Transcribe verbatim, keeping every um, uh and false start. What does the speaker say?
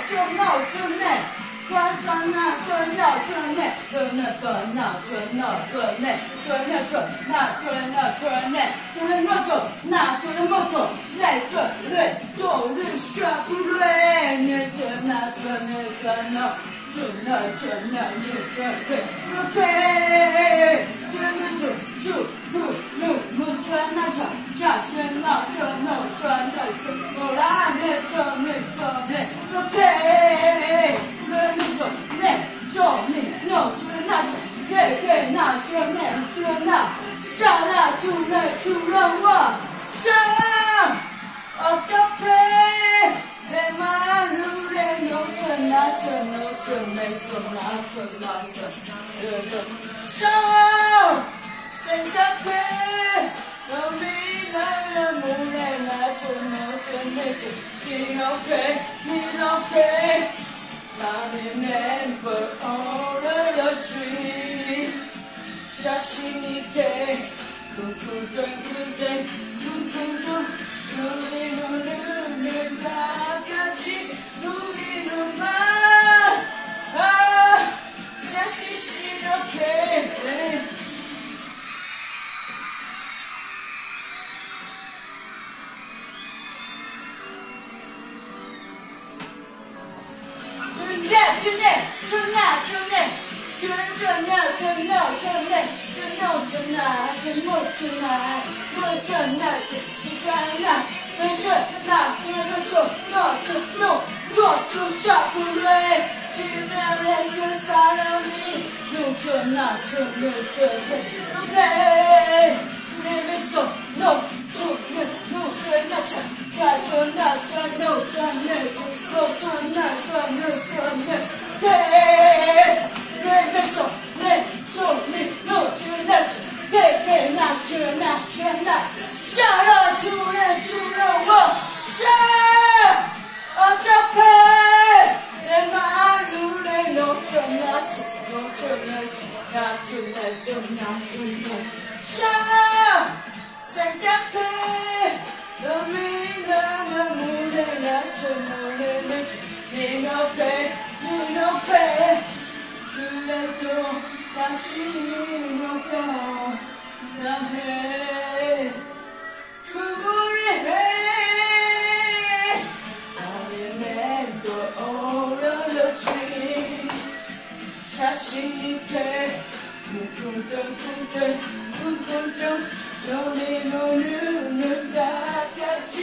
就闹就内，关关那就要就内，就那就闹就闹就内，就那就那就那就内，就那那就那就那么就内就内，就绿下不累，你就那就那就那。就那就那就就对，OK， 就那就就不不不就那就假设那就那就那就我来那就那就那 OK， 那那就那就那那就那就对对那就那就那下那就那就让我上 OK。내 마음에 놓쳐 나서 놓쳐 내서 나서 나서 샤워 생각해 너미 나를 몰래 나줘 놓쳐 내줘 이렇게 이렇게 나는 멤버 오르렀지 자신있게 쿵쿵쿵 쿵쿵 쿵쿵쿵 눈이 눈을 나까지 눈이 눈만 아 다시 이렇게 준네 준네 준나 준네 준준나 준노 준네 준노 준나 준모 준나 뭐 준나 준시잖아 나 준노 너 준노 너 준샤 불래 지면에 줄 사람이 누구나 준노 준네 오케이 내 미소 너 준네 누구나 자 준나 준노 준네 너 준나 준노 준네 오케이 내 미소 내 준네 누구나给那去那去那，下了出来出了我下，我就配。连马路内弄成那些，弄成那些，那去那些那去那下，三个配，我们那么木的那去木的那去，你都配，你都配，그래도 다시 너가 나해 그물이 해 나의 맴도 오르렀지 자신있게 쿵쿵쿵쿵쿵 쿵쿵쿵 너의 눈을 닦았지